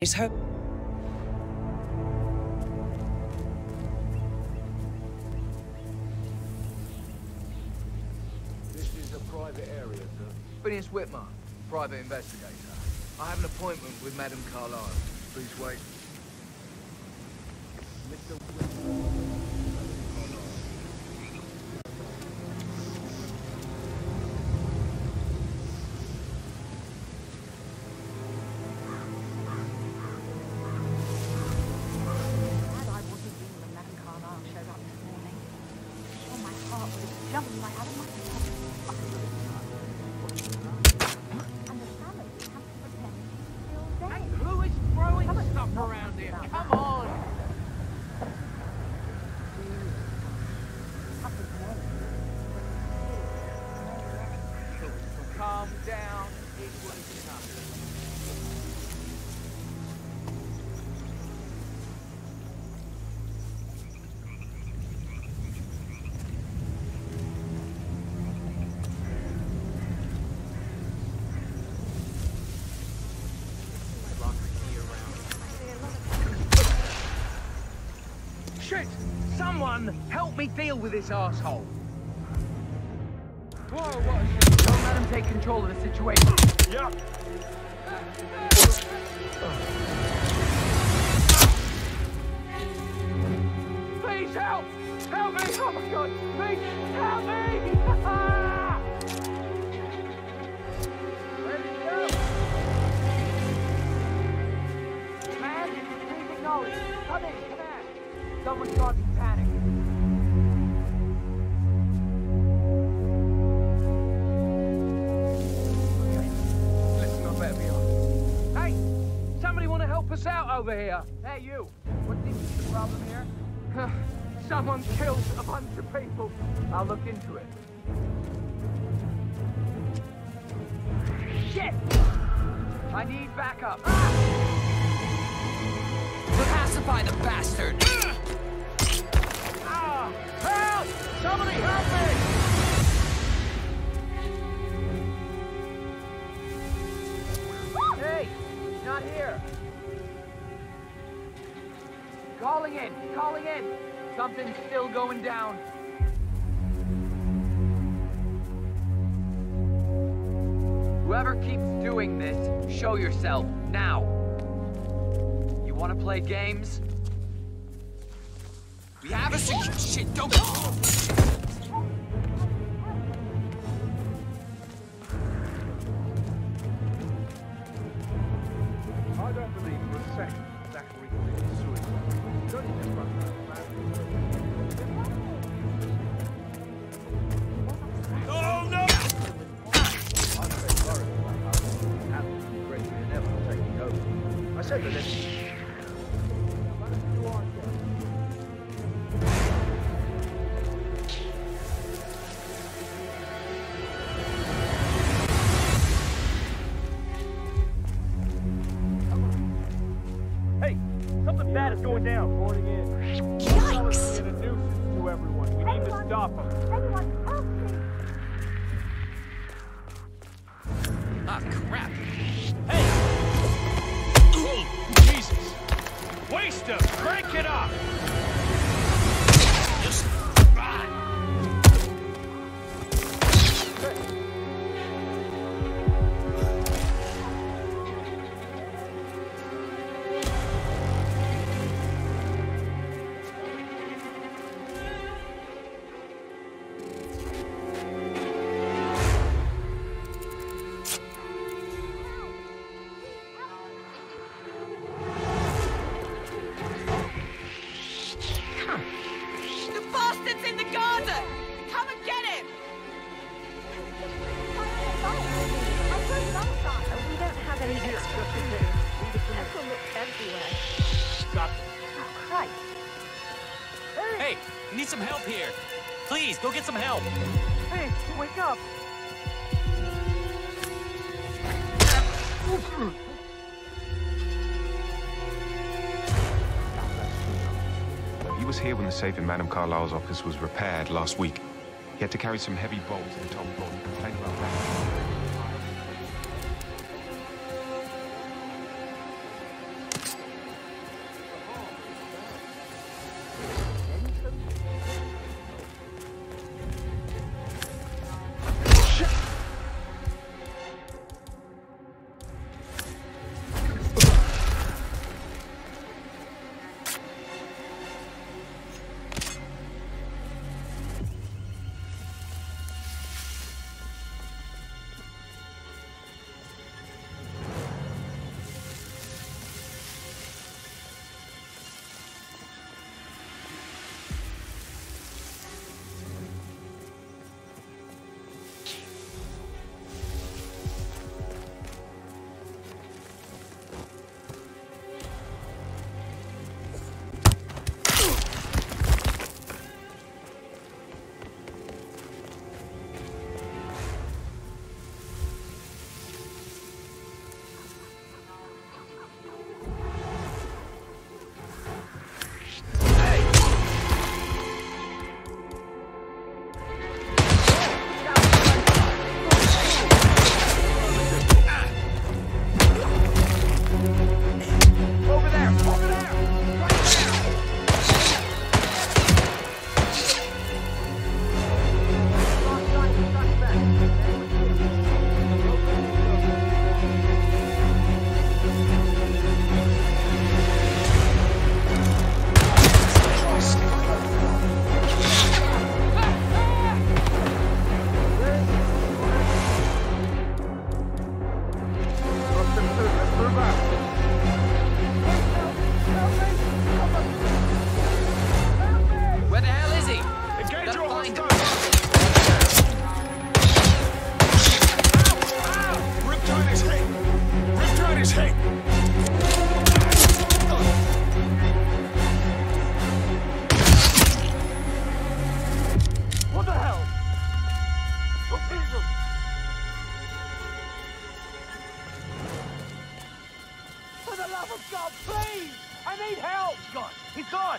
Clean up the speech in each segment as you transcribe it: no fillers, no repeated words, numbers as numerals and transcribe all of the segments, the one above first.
Is her... This is a private area, sir. Phineas Whitmer, private investigator. I have an appointment with Madame Carlisle. Please wait. Mr. Whitmer. Calm down, it was enough. Shit! Someone help me deal with this asshole! Whoa, what a shit. Don't let him take control of the situation. Yeah. Please help! Help me! Oh my god! Please help me! Where'd he go? Man, please acknowledge. Come in, come in. Someone's causing panic. Us out over here. Hey, you. What seems to be the problem here? Someone killed a bunch of people. I'll look into it. Shit! I need backup. Pacify the bastard! Ah! Help! Somebody help me! Hey! He's not here. Calling in! Calling in! Something's still going down. Whoever keeps doing this, show yourself, now! You wanna play games? We have a shit, don't... I don't believe for a second Zachary committed suicide. Don't you just run Oh no! I'm very worried about how Anthony Gregory and Evan are taking over. I said that if you are Hey, something bad is going down. Reporting in. Yikes! A nuisance to everyone. We need to stop him. Anyone help me! Ah, crap! Hey! Oh, Jesus! Waste him! Crank it up! Just... Hey, we need some help here. Please, go get some help. Hey, wake up! He was here when the safe in Madame Carlisle's office was repaired last week. He had to carry some heavy bolts and top floor. He complained about that. the love of God, please! I need help! He's gone. He's gone!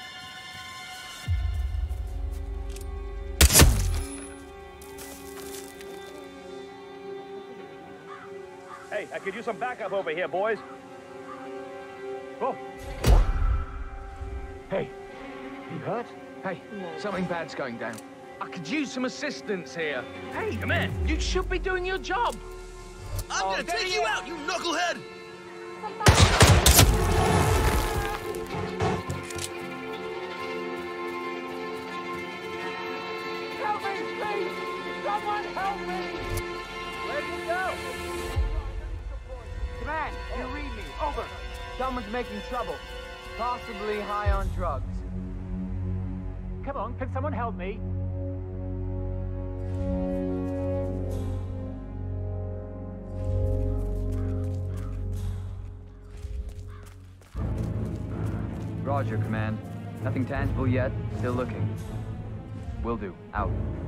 Hey, I could use some backup over here, boys. Oh. Hey, you hurt? Hey, something bad's going down. I could use some assistance here. Hey, come in. You should be doing your job. I'm gonna take you out, you knucklehead! Help me, please! Someone help me! Where'd you go? Command, you read me. Over. Someone's making trouble. Possibly high on drugs. Come on, can someone help me? Roger, Command. Nothing tangible yet. Still looking. Will do. Out.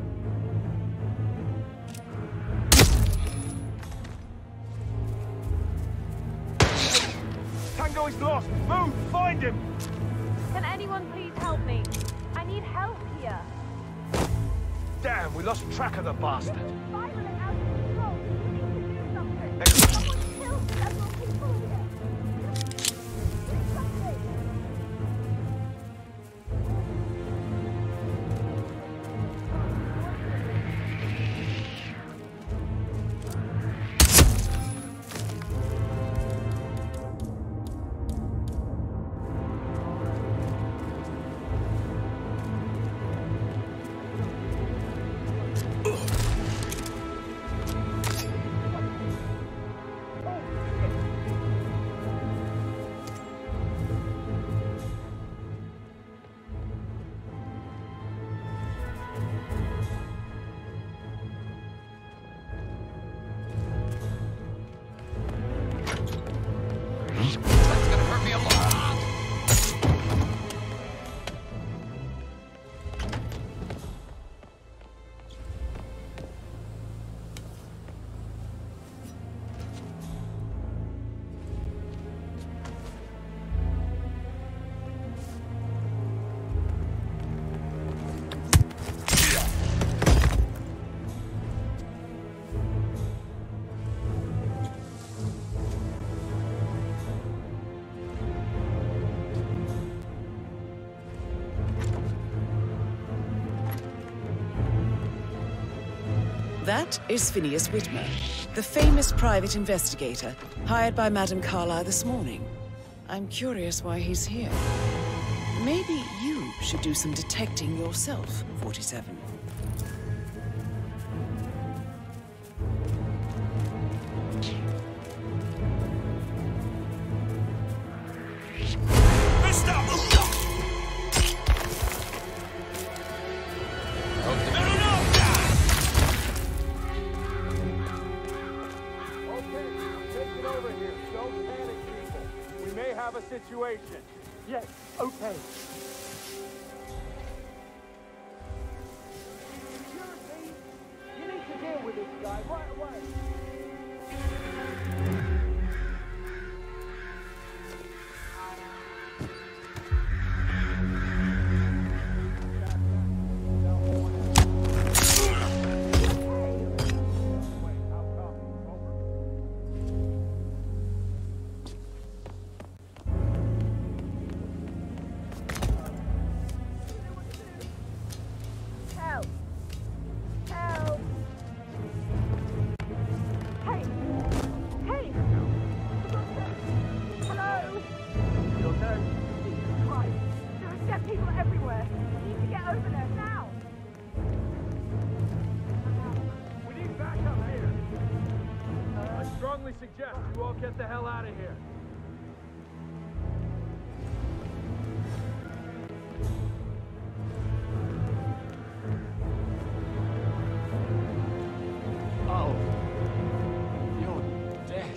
Tango is lost. Move! Find him! Can anyone please help me? I need help here. Damn, we lost track of the bastard. Spiraling out of control. We need to do something. Someone killed several people here. Do something. That is Phineas Whitmer, the famous private investigator hired by Madame Carlisle this morning. I'm curious why he's here. Maybe you should do some detecting yourself, 47. Situation. Yes, okay. You need to deal with this guy right away. Suggest you all get the hell out of here. Oh. You're dead.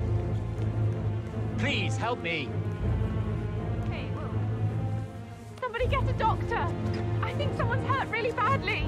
Please, help me. Hey, somebody get a doctor. I think someone's hurt really badly.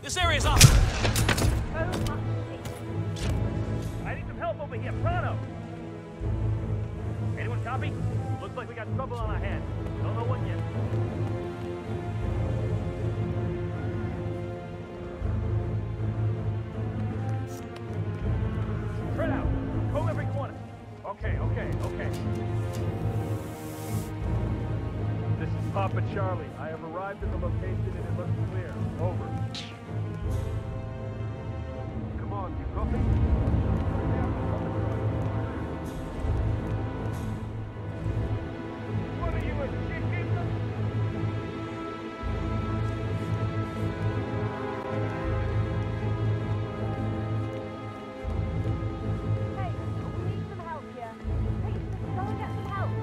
This area's off. I need some help over here, pronto! Anyone copy? Looks like we got trouble on our hands. Don't know what yet. Spread out. Comb every corner. Okay. This is Papa Charlie. I have arrived at the location and it looks clear. Over. Come on, you copy? What are you, a chicken? Hey, we need some help here. Please, go and get some help.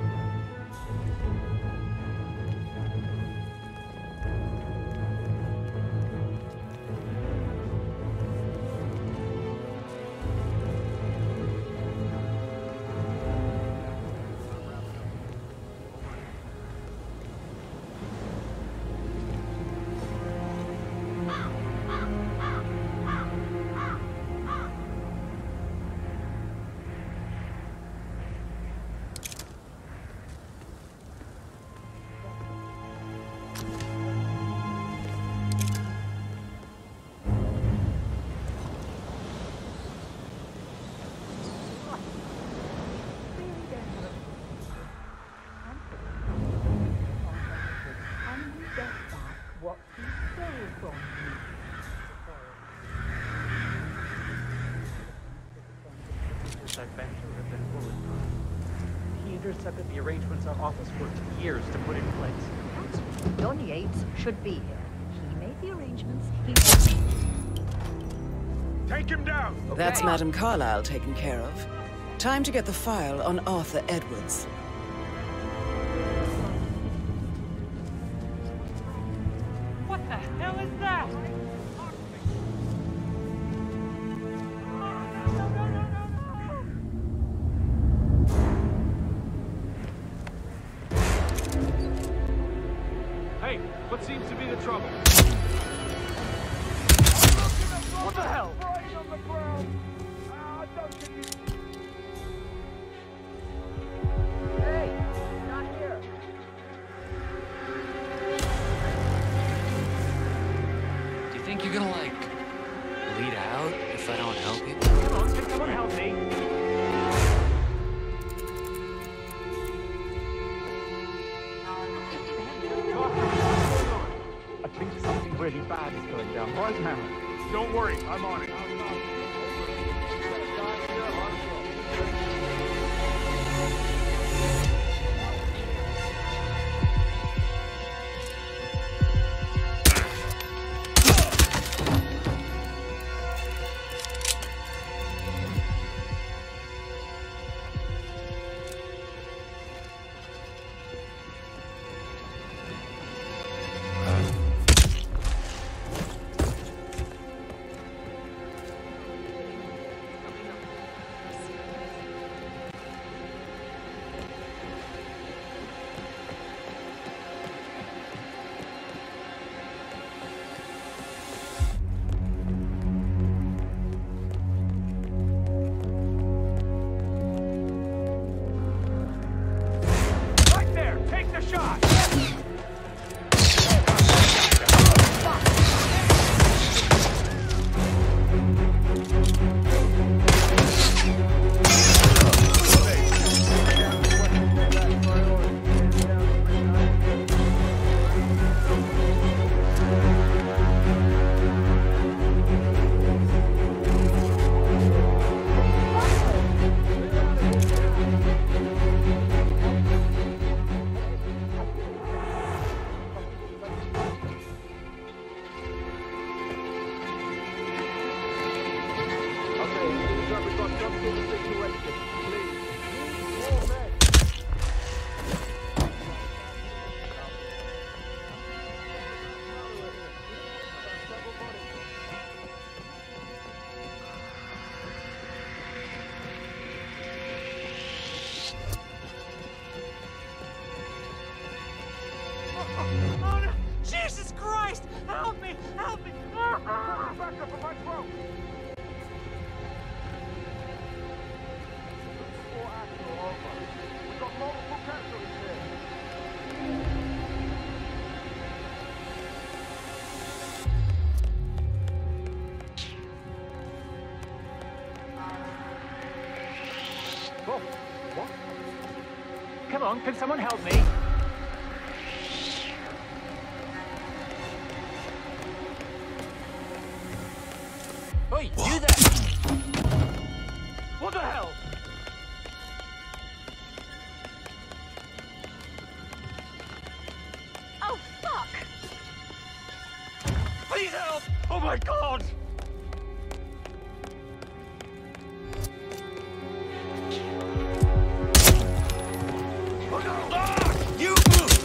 He intercepted the arrangements our office worked years to put in place. Don Yates should be here. He made the arrangements. Take him down! That's Madame Carlisle taken care of. Time to get the file on Arthur Edwards. What the hell is that? Hey, what seems to be the trouble? What the hell? Right on the ground. Don't get you. Hey, not here. Do you think you're gonna, like, bleed out if I don't help you? Come on, can someone help me? I think something really bad is going down right now. Don't worry, I'm on it. What? Come on, can someone help me? Oi, you there! What the hell? Oh, fuck! Please help! Oh my god! Oh no! Ah! You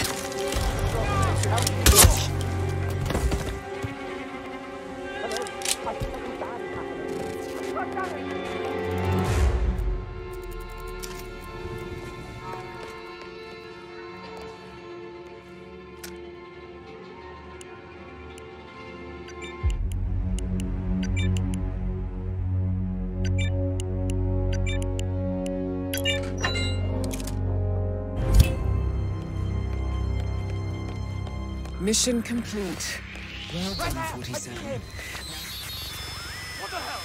Mission complete. Well done, 47. What the hell?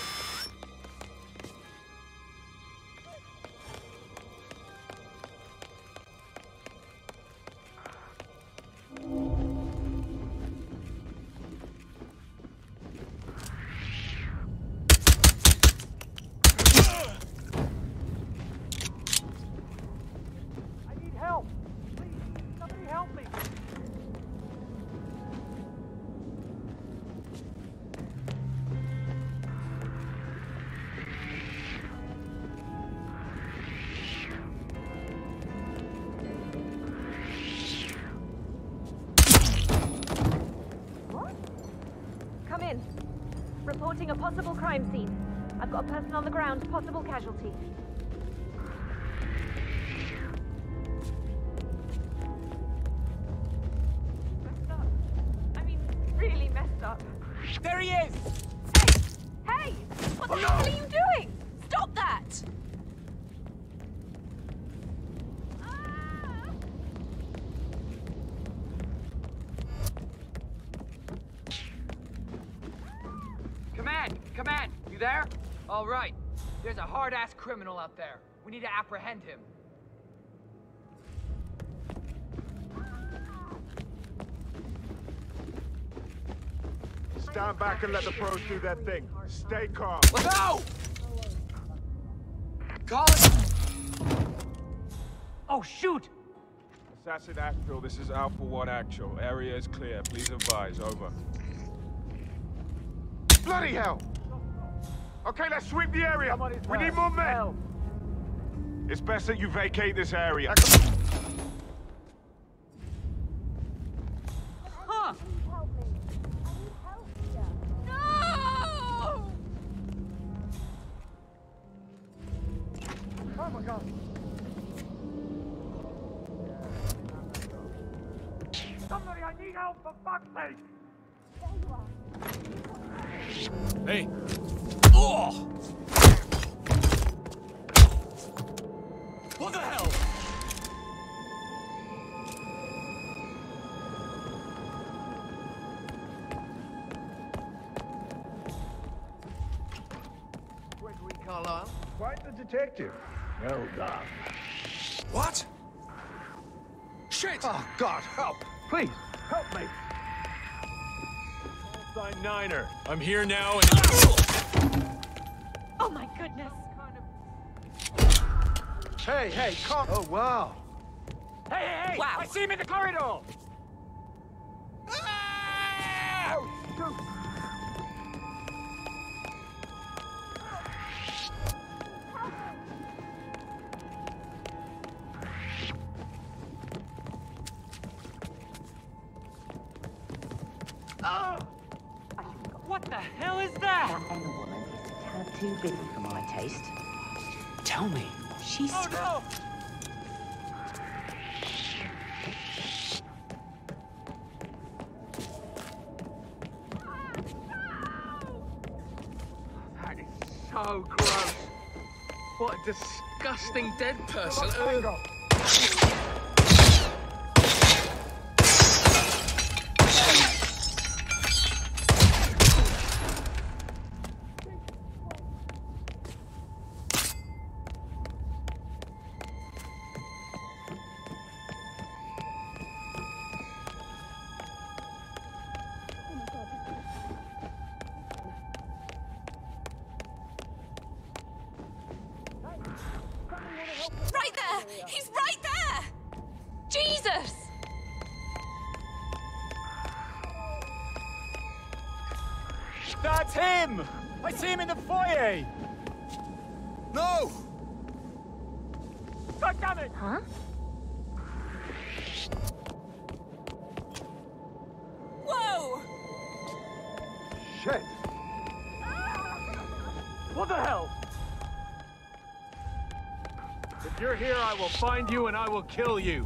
I need help. Please, somebody help me. Come in. Reporting a possible crime scene. I've got a person on the ground, possible casualty. Messed up. I mean, really messed up. There he is! Hey! What the hell are you doing? Stop that! Command, you there? All right. There's a hard-ass criminal out there. We need to apprehend him. Stand back and let the pros do their thing. Stay calm. Let's go! Call it! Oh, shoot! Assassin Asheville, this is Alpha 1 Actual. Area is clear. Please advise. Over. Bloody hell! Okay, let's sweep the area. We need more men. Help. It's best that you vacate this area. Huh? Help me. I need help here. No! Oh my god. Somebody, I need help for fuck's sake! Hey! Oh! What the hell? Gregory Carlisle? Quite the detective. Well done. What? Shit! Oh, God, help! Please, help me! Sign Niner. I'm here now and... Oh my goodness! Hey, calm. Oh, wow. Hey! Wow. I see him in the corridor! What the hell is that? That Emma woman is a tad too busy for my taste. Tell me. She's... Oh no! That is so gross. What a disgusting dead person. Jesus! That's him! I see him in the foyer! No! God damn it! Huh? Whoa! Shit! What the hell? If you're here, I will find you and I will kill you.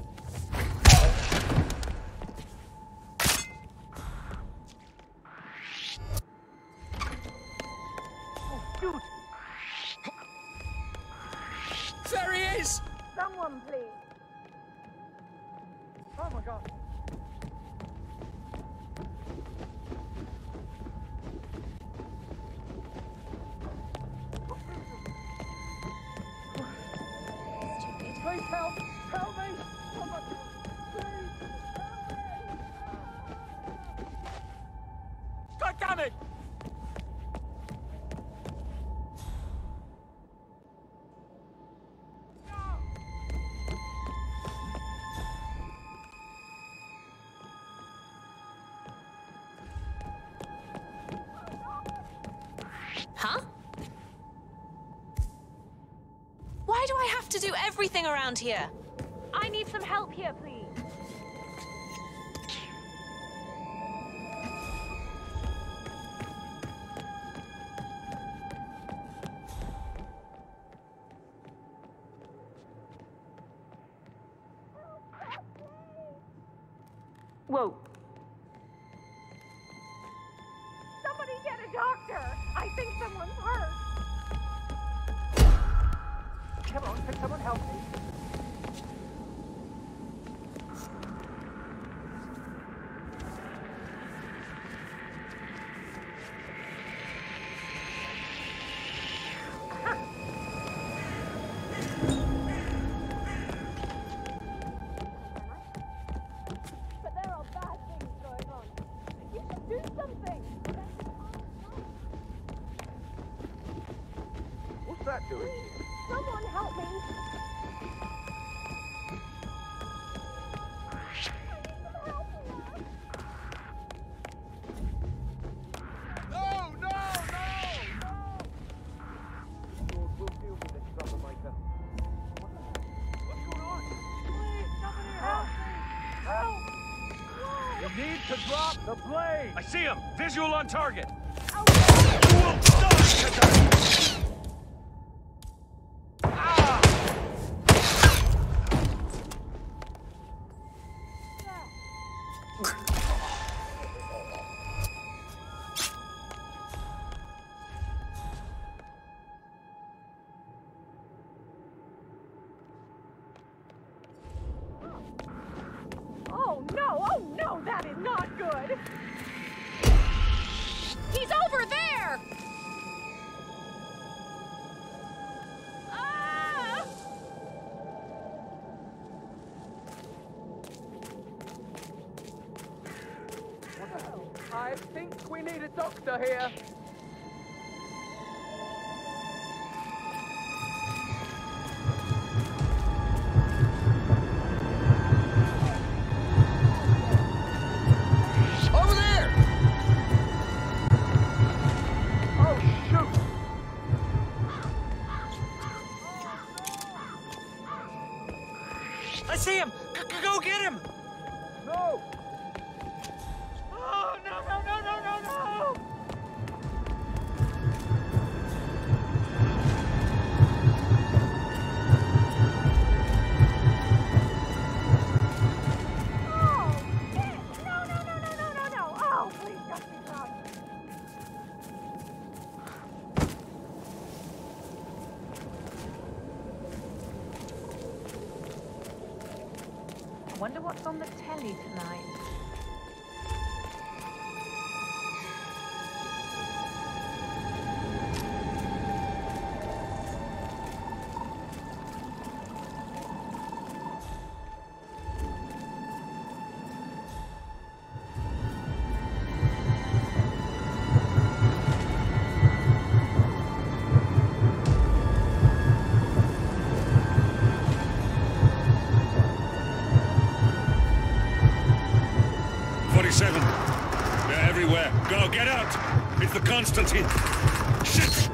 Oh, dude! There he is! Someone, please. Oh my god. Please help! Help me! Someone, please! Help me! God damn it! Huh? Why do I have to do everything around here? I need some help here, please. Whoa. Somebody get a doctor! I think someone's hurt! Come on, can someone help me? But there are bad things going on. You should do something! What's that doing? Please, someone help me! No, no, no! We'll deal with this troublemaker. What's going on? Please, somebody help me! Help! You need to drop the blade! I see him! Visual on target! Oh no, that is not good! He's over there! Ah! What the hell? I think we need a doctor here. Over there! Oh, shoot! I see him! Go get him! No! Oh, no, no, no, no, no, no! Oh, shit! No, no, no, no, no, no, no! Oh, please just be wrong. I wonder what's on the telly tonight. 47. They're everywhere. Go, get out! It's the Constantine. Shit!